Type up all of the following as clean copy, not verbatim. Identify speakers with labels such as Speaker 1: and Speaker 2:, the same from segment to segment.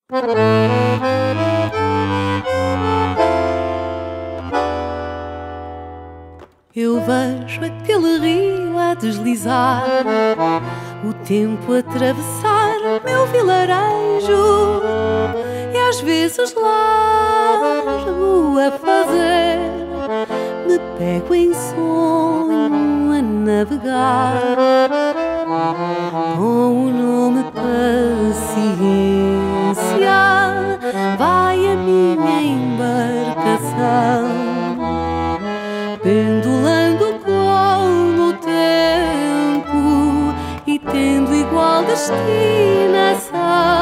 Speaker 1: Eu vejo aquele rio a deslizar, o tempo a atravessar meu vilarejo, e às vezes largo a fazer, me pego em sonho a navegar, com o nome paciência vai a minha embarcação, pendulando com o tempo e tendo igual destinação.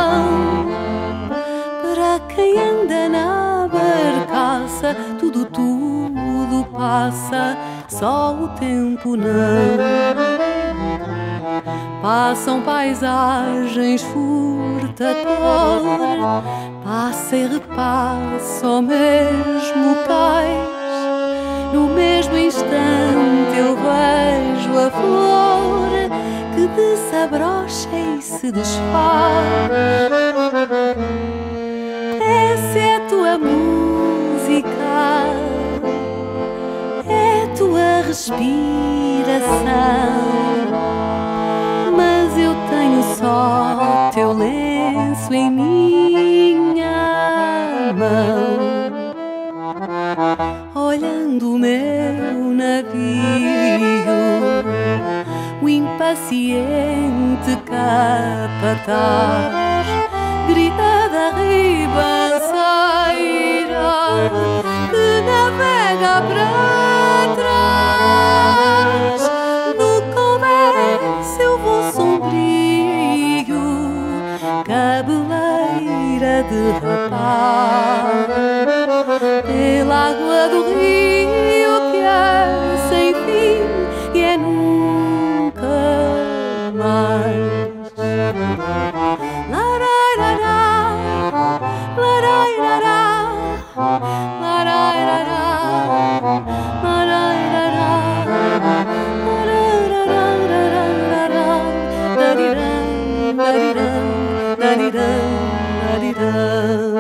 Speaker 1: Para quem anda na barcaça, tudo passa, só o tempo não. Passam paisagens furta-cor, passa e repassa o mesmo cais. No mesmo instante eu vejo a flor que desabrocha e se desfaz. Essa é a tua música, é a tua respiração, mas eu tenho só teu lenço em minha mão. Olhando o meu navio, o impaciente capataz grita da ribanceira que navega para trás. No convés eu vou sombrio, cabeleira de rapaz, pela água do rio que é sem fim e é nunca mais. Larairará, larairará, larairará, larairará, larairará, larairará, larairará, larairará, larairará.